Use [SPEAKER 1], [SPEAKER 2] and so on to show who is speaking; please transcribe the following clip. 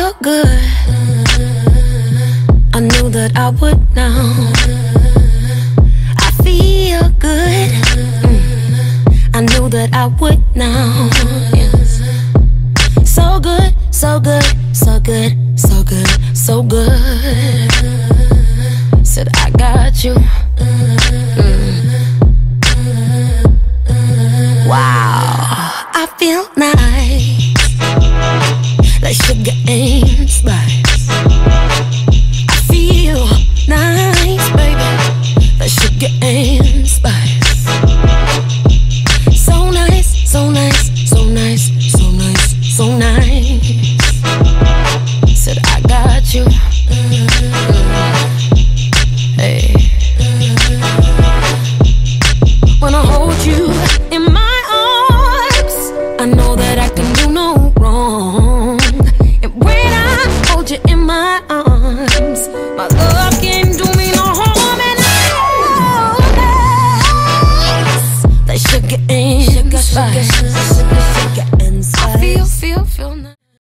[SPEAKER 1] feel good. I knew that I would now. I feel good. I knew that I would now. Yes. So good, so good, so good, so good, so good. Said I got you. Wow, I feel nice, like sugar and spice. I feel nice, baby, like sugar and spice. So nice, so nice, so nice, so nice, so nice. Said I got you. Hey. When I hold you in my arms, I know that I can do no wrong. And when I hold you in my arms, my love can do me no harm. And I know that like sugar and spice.